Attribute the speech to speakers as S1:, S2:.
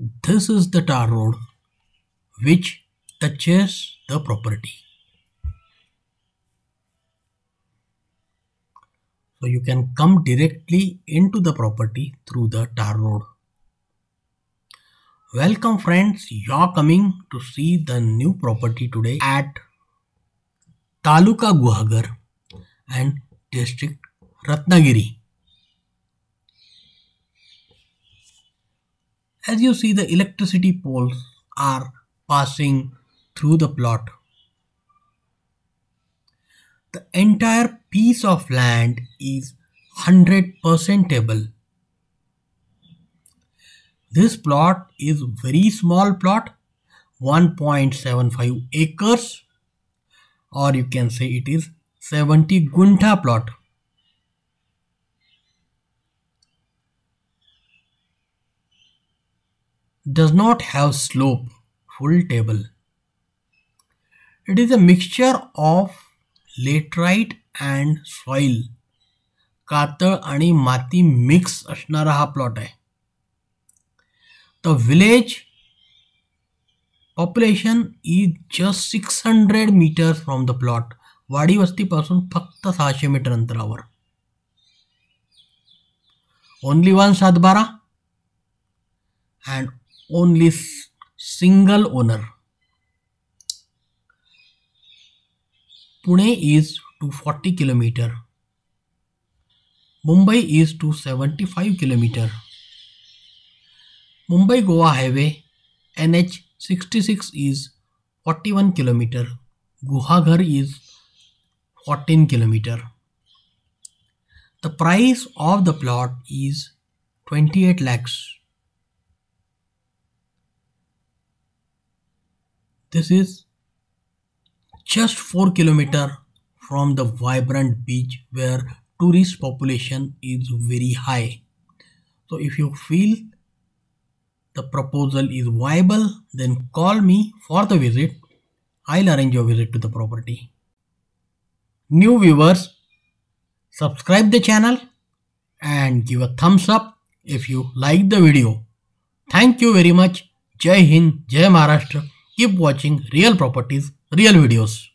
S1: This is the tar road which touches the property. So you can come directly into the property through the tar road. Welcome friends, you're coming to see the new property today at Taluka Guhagar and District Ratnagiri. As you see, the electricity poles are passing through the plot. The entire piece of land is 100% able. This plot is very small plot, 1.75 acres, or you can say it is 70 guntha plot. Does not have slope, full table. It is a mixture of laterite and soil. कातळ आणि माती mix असणारा हा plot आहे. The village population is just 600 meters from the plot. वाडी वस्तीपासून फक्त 600 metre अंतरावर. Only one सातबारा and only single owner. Pune is 240 km. Mumbai is 275 km. Mumbai-Goa highway NH 66 is 41 km. Guhagar is 14 km. The price of the plot is 28 lakhs. This is just 4 km from the vibrant beach where tourist population is very high. So if you feel the proposal is viable, then call me for the visit. I'll arrange your visit to the property. New viewers, subscribe the channel and give a thumbs up if you like the video. Thank you very much. Jai Hind, Jai Maharashtra. Keep watching Real Properties, Real Videos.